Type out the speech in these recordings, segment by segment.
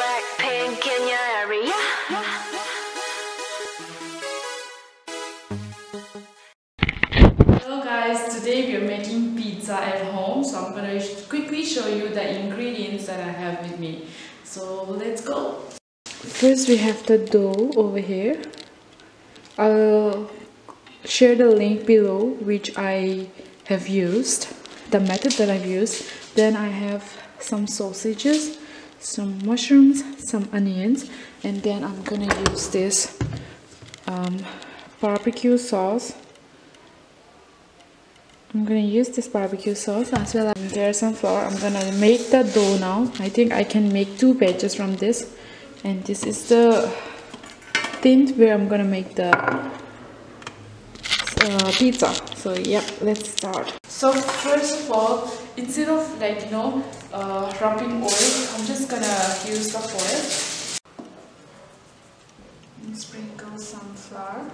Blackpink in your area. Hello guys, today we are making pizza at home, so I'm gonna quickly show you the ingredients that I have with me. So let's go. First we have the dough over here. I'll share the link below which I have used, the method that I've used. Then I have some sausages, some mushrooms, some onions, and then I'm gonna use this barbecue sauce. I'm gonna use this barbecue sauce as well as there's some flour. I'm gonna make the dough now. I think I can make 2 batches from this, and this is the tin where I'm gonna make the pizza. So yep, let's start. So first of all, instead of rubbing oil, I'm just gonna use the foil and sprinkle some flour.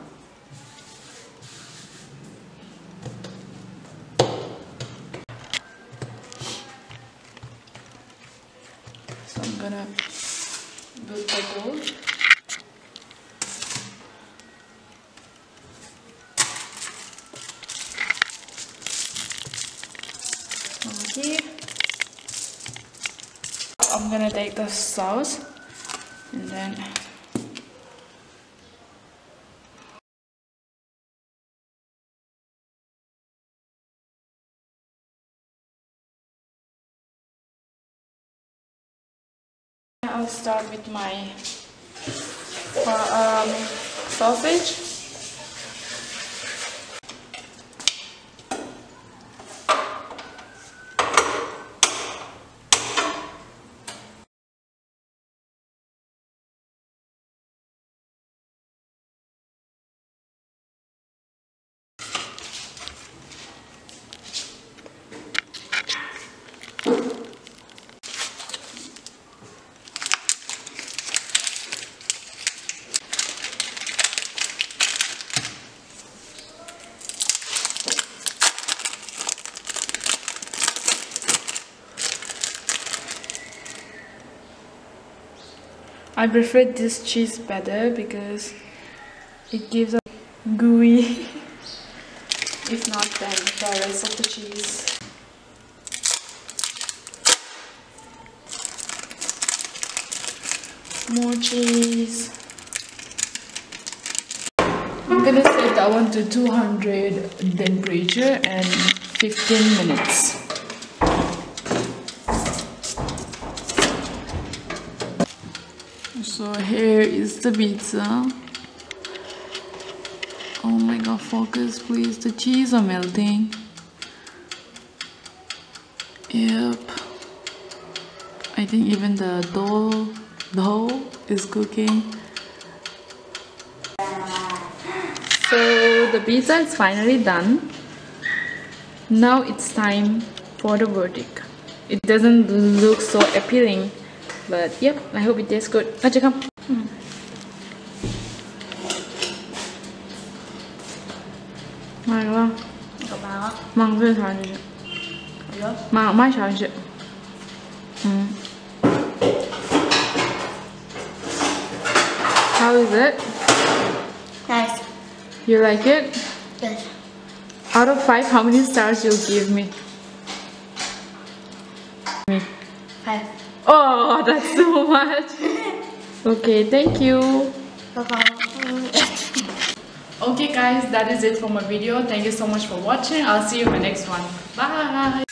So I'm gonna build the dough. Okay. I'm gonna take the sauce and then I'll start with my sausage. I prefer this cheese better because it gives a gooey. If not, then the rest of the cheese. More cheese. I'm gonna set that one to 200 temperature and 15 minutes. So here is the pizza. Oh my god, focus please, the cheese are melting. Yep. I think even the dough is cooking. So the pizza is finally done. Now it's time for the verdict. It doesn't look so appealing, but yep, I hope it tastes good. Acha come. Mày đúng không? Cậu nào á? Mang cái sao vậy? Dạ. Mang mai sao vậy? How is it? Nice. You like it? Yes. Out of 5, how many stars you'll give me? 5. Oh, that's so much. Okay, thank you. Bye-bye. Okay guys, that is it for my video. Thank you so much for watching. I'll see you in my next one. Bye.